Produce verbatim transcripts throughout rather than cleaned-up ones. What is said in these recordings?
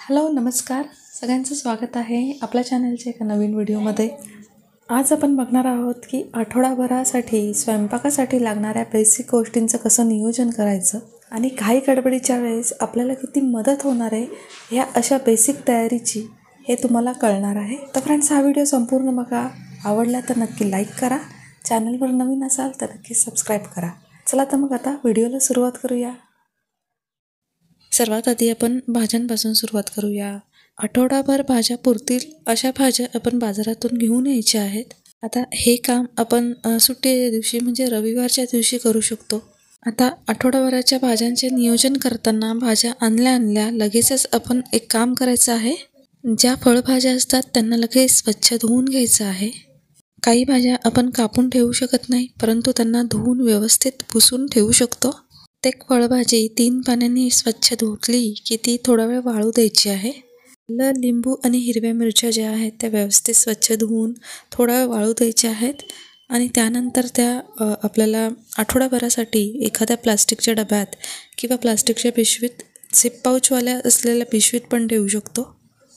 Hello नमस्कार सगळ्यांचं स्वागत आहे आपल्या चॅनलच्या एका नवीन व्हिडिओमध्ये। आज आपण बघणार आहोत की आठवडाभरासाठी स्वयंपाकासाठी लागणाऱ्या बेसिक गोष्टींचं कसं नियोजन करायचं आणि घाई गडबडीच्या वेळेस आपल्याला किती मदत होणार आहे ह्या अशा बेसिक तयारीची हे तुम्हाला कळणार आहे। तर फ्रेंड्स, हा व्हिडिओ संपूर्ण बघा, आवडला तर नक्की लाईक करा, चॅनलवर नवीन असाल तर नक्की सबस्क्राईब करा। चला तर मग आता व्हिडिओला सुरुवात करूया। सर्वात आधी आपण भाज्यांपासून सुरुवात करूया। आठवडाभर भाज्या पुरतील अशा भाज्या आपण बाजारातून घेऊन यायच्या आहेत। आता हे काम आपण सुट्टीच्या दिवशी म्हणजे रविवारच्या दिवशी करू शकतो। आता आठवडाभराच्या भाज्यांचे नियोजन करताना भाज्या आणल्या आणल्या लगेचच आपण एक काम करायचं आहे। ज्या फळभाज्या असतात त्यांना लगेच स्वच्छ धुवून घ्यायचं आहे। काही भाज्या आपण कापून ठेवू शकत नाही, परंतु त्यांना धुवून व्यवस्थित पुसून ठेवू शकतो। प्रत्येक फळभाजी तीन पाण्याने स्वच्छ धुतली की ती थोडा वेळ वाळू द्यायची आहे। ल लिंबू आणि हिरव्या मिरच्या ज्या आहेत त्या व्यवस्थित स्वच्छ धुवून थोडा वेळ वाळू द्यायच्या आहेत आणि त्यानंतर त्या आपल्याला आठवडाभरासाठी एखाद्या प्लास्टिकच्या डब्यात किंवा प्लास्टिकच्या पिशवीत झिप पाऊचवाल्या असलेल्या पिशवीत पण ठेवू शकतो।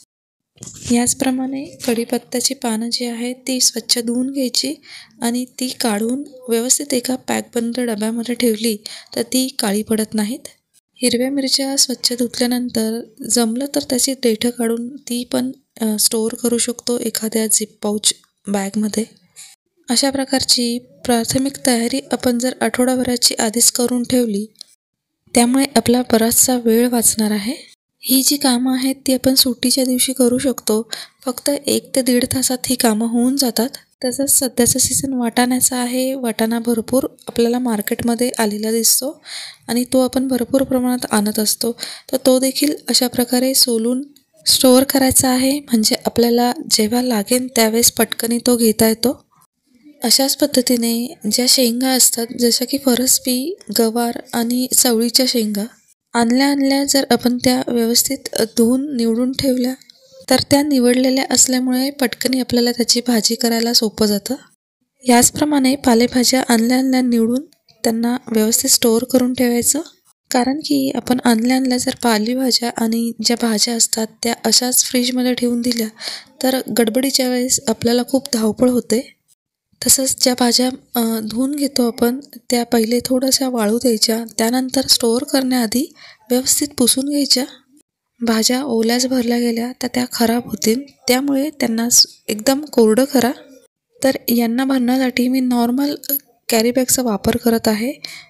याचप्रमाणे कढीपत्त्याची पानं जी आहेत ती स्वच्छ धुवून घ्यायची आणि ती काढून व्यवस्थित एका पॅकबंद डब्यामध्ये ठेवली तर ती काळी पडत नाहीत। हिरव्या मिरच्या स्वच्छ धुतल्यानंतर जमलं तर त्याची देठं काढून ती पण स्टोअर करू शकतो एखाद्या झिप पाऊच बॅगमध्ये। अशा प्रकारची प्राथमिक तयारी आपण जर आठवडाभराची आधीच करून ठेवली त्यामुळे आपला बराचसा वेळ वाचणार आहे। ही जी कामं आहेत ती आपण सुट्टीच्या दिवशी करू शकतो। फक्त एक ते दीड तासात ही कामं होऊन जातात। तसंच सध्याचा सीझन वाटाण्याचा आहे। वाटाणा भरपूर आपल्याला मार्केटमध्ये आलेला दिसतो आणि तो आपण भरपूर प्रमाणात आणत असतो, तर तो देखील अशा प्रकारे सोलून स्टोअर करायचा आहे, म्हणजे आपल्याला जेव्हा लागेल त्यावेळेस पटकनी तो घेता येतो। अशाच पद्धतीने ज्या शेंगा असतात जशा की फरसबी, गवार आणि चवळीच्या शेंगा आणल्या आणल्या जर आपण त्या व्यवस्थित धुवून निवडून ठेवल्या तर त्या निवडलेल्या असल्यामुळे पटकनी आपल्याला त्याची भाजी करायला सोपं जातं। याचप्रमाणे पालेभाज्या आणल्या आणल्या निवडून त्यांना व्यवस्थित स्टोअर करून ठेवायचं, कारण की आपण आणल्या आणल्या जर पालेभाज्या आणि ज्या भाज्या असतात त्या अशाच फ्रीजमध्ये ठेवून दिल्या तर गडबडीच्या वेळेस आपल्याला खूप धावपळ होते। तसंच ज्या भाज्या धुवून घेतो आपण त्या पहिले थोड्याशा वाळू द्यायच्या, त्यानंतर स्टोअर करण्याआधी व्यवस्थित पुसून घ्यायच्या। भाज्या ओल्याच भरल्या गेल्या तर त्या खराब होतील, त्यामुळे त्यांना एकदम कोरडं करा। तर यांना भरण्यासाठी मी नॉर्मल कॅरी बॅगचा वापर करत आहे।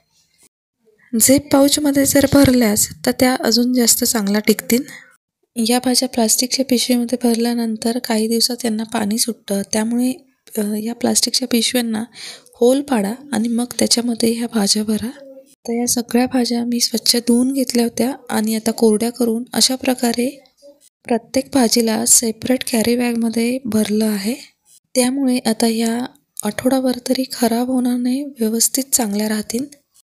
झिप पाऊचमध्ये जर भरल्यास तर त्या अजून जास्त चांगल्या टिकतील। या भाज्या प्लास्टिकच्या पिशवीमध्ये भरल्यानंतर काही दिवसात यांना पाणी सुटतं, त्यामुळे या प्लास्टिकच्या पिशव्यांना होल पाडा आणि मग त्याच्यामध्ये ह्या भाज्या भरा। तर या सगळ्या भाज्या मी स्वच्छ धुवून घेतल्या होत्या आणि आता कोरड्या करून अशा प्रकारे प्रत्येक भाजीला सेपरेट कॅरी बॅगमध्ये भरलं आहे। त्यामुळे आता या आठवडाभर तरी खराब होणार नाही, व्यवस्थित चांगल्या राहतील।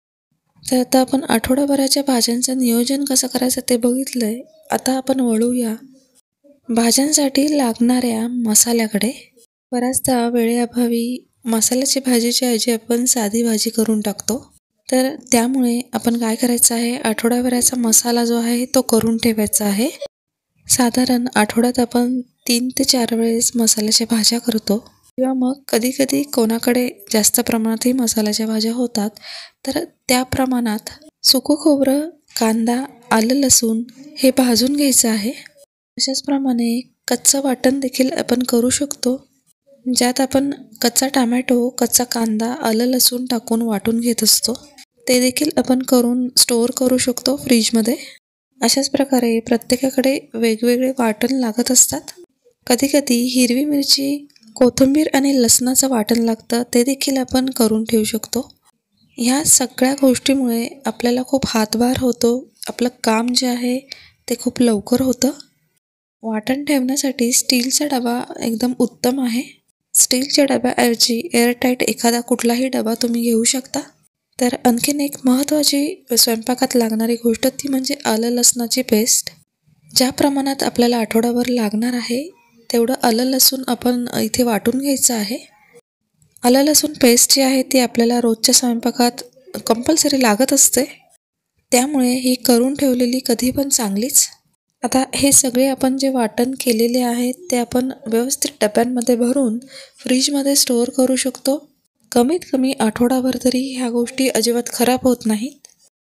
तर आता आपण आठवडाभराच्या भाज्यांचं नियोजन कसं करायचं ते बघितलंय। आता आपण वळूया भाज्यांसाठी लागणाऱ्या मसाल्याकडे। बऱ्याचदा वेळेअभावी मसाल्याची भाजीच्या ऐवजी आपण साधी भाजी करून टाकतो, तर त्यामुळे आपण काय करायचं आहे, आठवड्याभराचा मसाला जो आहे तो करून ठेवायचा आहे। साधारण आठवड्यात आपण तीन ते चार वेळेस मसाल्याच्या भाज्या करतो किंवा मग कधी कधी कोणाकडे जास्त प्रमाणातही मसाल्याच्या भाज्या होतात, तर त्या प्रमाणात सुकं खोबरं, कांदा, आलं लसूण हे भाजून घ्यायचं आहे। अशाच प्रमाणे कच्चं वाटण देखील आपण करू शकतो, ज्यात आपण कच्चा टमॅटो, कच्चा कांदा, आलं लसूण टाकून वाटून घेत असतो, ते देखील आपण करून स्टोअर करू शकतो फ्रीजमध्ये। अशाच प्रकारे प्रत्येकाकडे वेगवेगळे वाटण लागत असतात। कधी कधी हिरवी मिरची, कोथिंबीर आणि लसणाचं वाटण लागतं, ते देखील आपण करून ठेवू शकतो। ह्या सगळ्या गोष्टीमुळे आपल्याला खूप हातभार होतो, आपलं काम जे आहे ते खूप लवकर होतं। वाटण ठेवण्यासाठी स्टीलचा डबा एकदम उत्तम आहे। स्टीलच्या डब्याऐवजी एअरटाईट एखादा कुठलाही डबा तुम्ही घेऊ शकता। तर आणखीन एक महत्त्वाची स्वयंपाकात लागणारी गोष्ट ती म्हणजे आलं लसणाची पेस्ट। ज्या प्रमाणात आपल्याला आठवडाभर लागणार आहे तेवढं आलं लसूण आपण इथे वाटून घ्यायचं आहे। आलं लसूण पेस्ट जी आहे ती आपल्याला रोजच्या स्वयंपाकात कंपल्सरी लागत असते, त्यामुळे ही करून ठेवलेली कधी पण चांगलीच। आता हे सगळे आपण जे वाटण केलेले आहेत ते आपण व्यवस्थित डब्यांमध्ये भरून फ्रीजमध्ये स्टोअर करू शकतो. कमीत कमी आठवडाभर तरी ह्या गोष्टी अजिबात खराब होत नाहीत.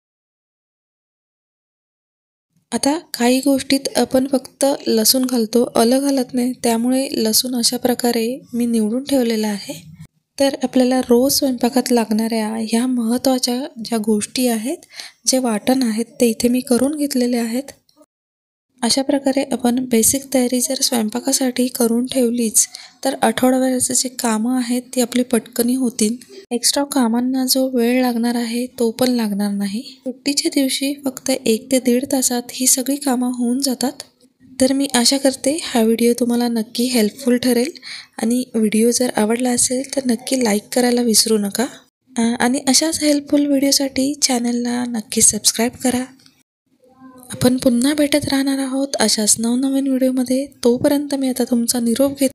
आता काही गोष्टीत आपण फक्त लसूण घालतो, आलं घालत नाही, त्यामुळे लसूण अशा प्रकारे मी निवडून ठेवलेला आहे. तर आपल्याला रोज स्वयंपाकात लागणाऱ्या ह्या महत्त्वाच्या ज्या गोष्टी आहेत, जे वाटण आहेत ते इथे मी करून घेतलेले आहेत. अशा प्रकारे आपण बेसिक तयारी जर स्वयंपाकासाठी करून ठेवलीच तर आठवड्याभराचे जे कामं आहेत ती आपली पटकनी होतील. एक्स्ट्रा कामांना जो वेळ लागणार आहे तो पण लागणार नाही. सुट्टीच्या दिवशी फक्त एक ते दीड तासात ही सगळी कामं होऊन जातात. तर मी आशा करते हा व्हिडिओ तुम्हाला नक्की हेल्पफुल ठरेल आणि व्हिडिओ जर आवडला असेल तर नक्की लाईक करायला विसरू नका. आणि अशाच हेल्पफुल व्हिडिओसाठी चॅनलला नक्की सबस्क्राईब करा. आपण पुन्हा भेटत राहणार आहोत अशाच नवनवीन व्हिडिओमध्ये. तोपर्यंत मी आता तुमचा निरोप घेते.